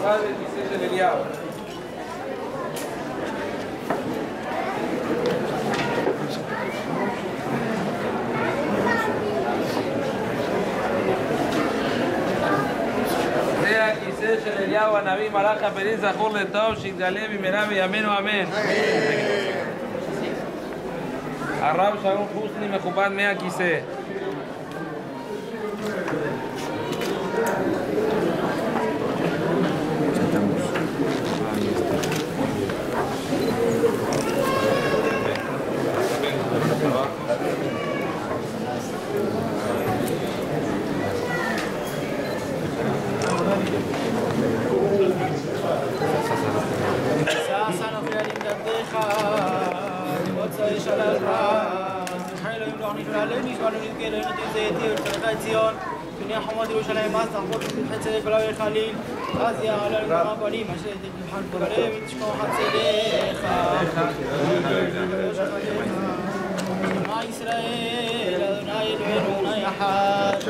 מיוחד לכיסא של אליהו. זה הכיסא של אליהו הנביא מלאך הפנים זכור לטוב שיתגלה במהרה בימינו אמן. הרב שרון חוסני מכובד מהכיסא. حماد يروشلايم ما استحضر في الحته بلاوي خليل غازي على المقابلين مشهد الحرب كريم تشكو حد سليخا ما إسرائيل أدوناي الوينونا يا حاج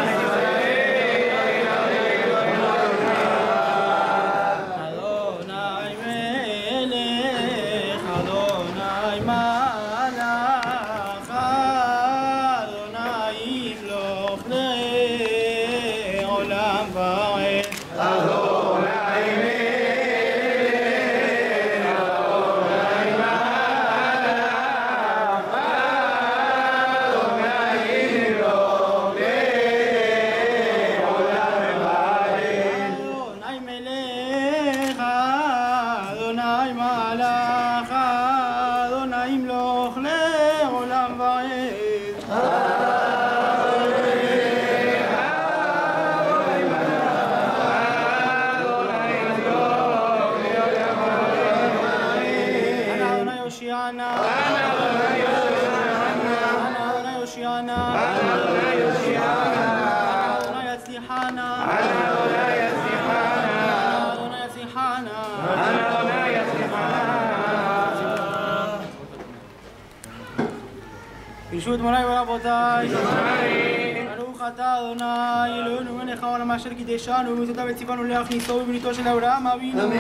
ברשות מוריי ורבותיי, ברוך אתה אדוני אלוהינו מלך העולם אשר קידשנו ומצוותיו וציוונו להכניסו בבריתו של אברהם אבינו. אמן.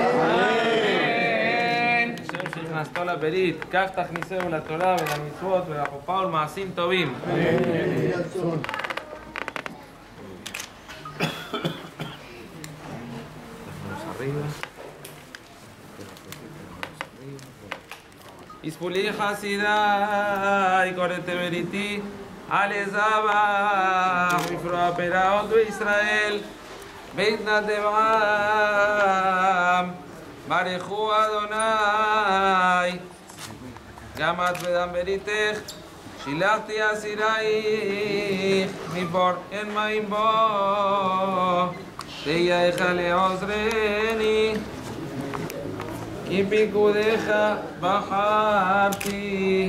השם שנכנסתו לברית, כך תכניסהו לתורה ולמצוות ולחופה ולמעשים טובים. Ispuli Hasidai, correte veriti, Alezaba, Mifroa Peraot de Israel, Beitna Devam, Barechu Adonai, Gamat Vedam Beritech, Shilachti Asiraich, Mipor en Maimbo, Teia Ejale Ozreni. כי פיקודיך בחרתי.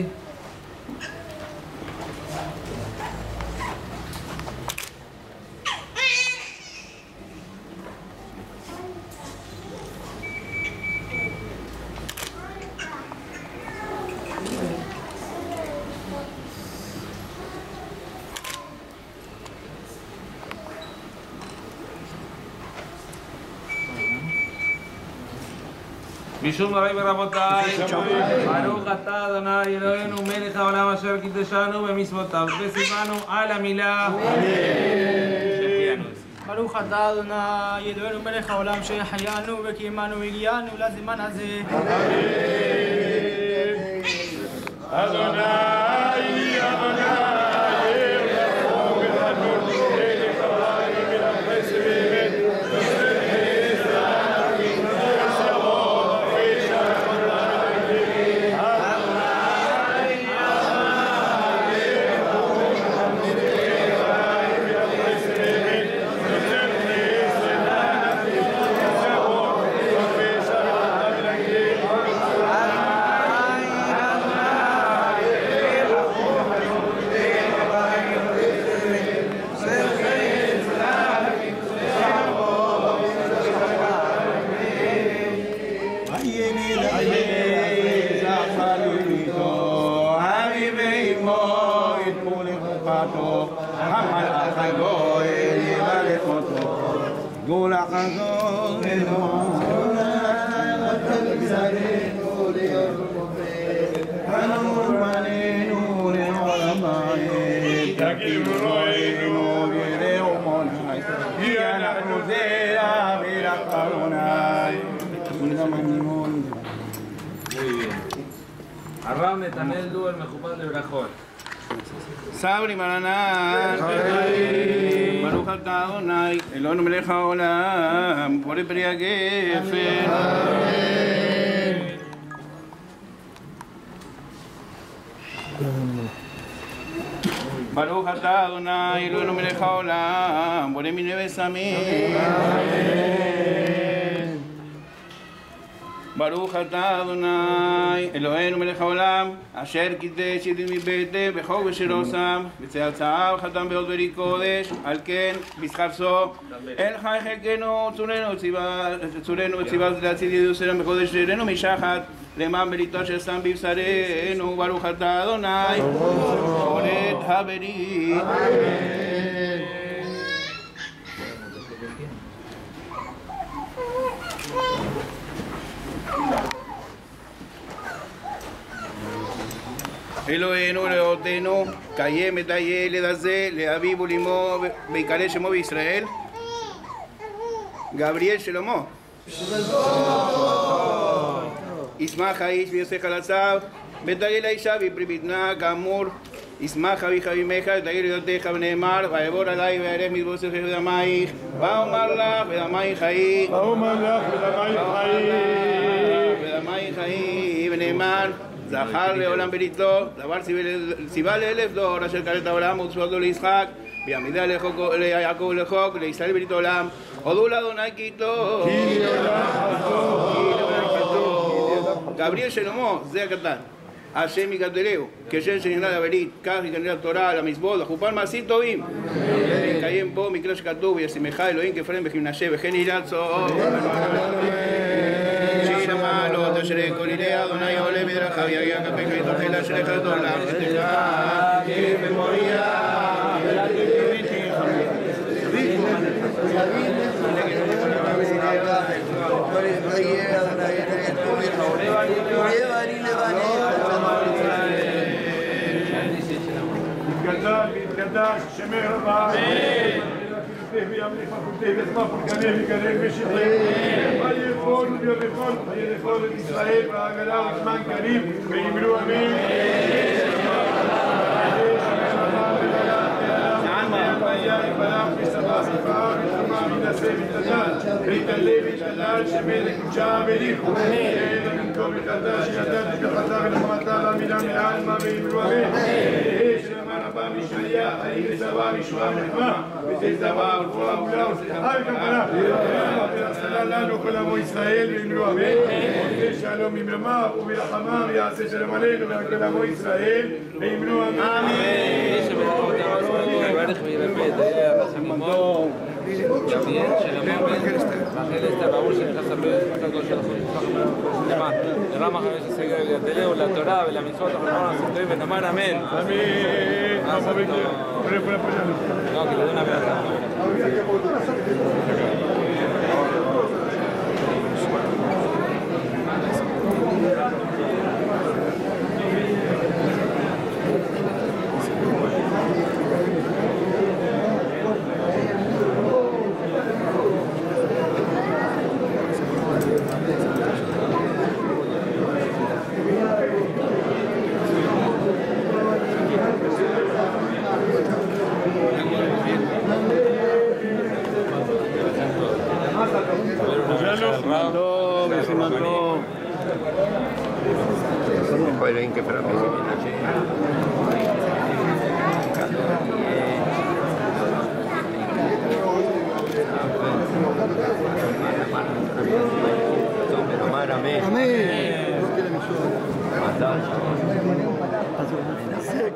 משום מוריי ורבותיי, ברוך אתה אדוני אלוהינו מלך העולם אשר קידשנו במצוותיו וציוונו על המילה. ברוך אתה אדוני אלוהינו מלך העולם שהחיינו וקיימנו והגיענו לזמן הזה. אדוני אדוני Muy bien. Arram Netanel Duel Mejupal de Brajot. Sabri Maraná, Baruch Atah Adonai, Eloheinu melech haolam, Borei peri hagefen. Baruch Atah Adonai, Eloheinu melech haolam, Borei minei besamim. Baruch Atah Adonai, Eloheinu melech haolam, Asher קידש ידיד מבטן בחוק ושלוסם, בצאצאיו חתם באות ברי קודש, על כן בשכרסו, אל חי חלקנו, צורנו וציווה להציל ידידו סלם בקודש שלנו משחת, למען בריתו של שם בבשרנו, ברוך אתה אדוני, שולט הברית. אלוהינו לאותנו, קיים את הילד הזה לאביו ולאמו ויקרא שמו בישראל. גבריאל שלמה. ישמח האיש ויוסף חלציו, ותגיד לאישה ויפרי בטנה כאמור, ישמח אביך ואמך ותגיד לידותיך ונאמר, ויעבור עלי ויערך מזבוסך ודמייך, ואומר לך ודמייך חיי. ודמייך חיי, ונאמר זכר לעולם בריתו, דבר ציווה לאלף דור, אשר כרת העולם וצוותו ליצחק, ויעמידה ליעקב ולחוק, ולישראל ברית עולם. הודו לאדוני כי טוב. גבריאל שלמה, זה הקטן. השם יגדלהו, כשם שנכנס לברית, כך ייכנס לתורה, למזבח, לחופן מעשים טובים. ויקיים בו מקרא שכתוב, וישמך אלוהים כפרם וכמנשה, וכן יראת צאן. שיר המעלות אשר כל ידי אדוני עולה בדרכיו, יגיע כפיך ותאכל אשריך את עולם, אשתך במוריה. יתקדש שמך רבה. וימליך מלכותך וישמח פורקנך ויקרב ושטחך. ויפול ויבכל ויבכל את ישראל והעגלה וזמן קריב ויאמרו אמן. ויתעלה ויתעלל שמלך קודשה מליכו. במקום יתעלה שידעת כפתה ולחמתה והמילה מעלמה ויאמרו אמן. רבה משעיה, אני לצבא משוע מלחמה, ותצבא ורפואה מולה וסליחה וכפרה. והצלה לנו כל עמו ישראל ואמרו אמן. ושלום ממרמה וברחמה ויעשה שלום עלינו וכל עמו ישראל ואמרו אמן. יברך וירפא את חיי הרחמימות, יביאן של המוות, ואחרי להסתבררו שנכנס הקדוש של החודש, לרמה 15 יגדלהו לתורה ולמצוות החלטון הסרטוי ונאמר אמן. לא, כי לדון אמן אתה. Amén.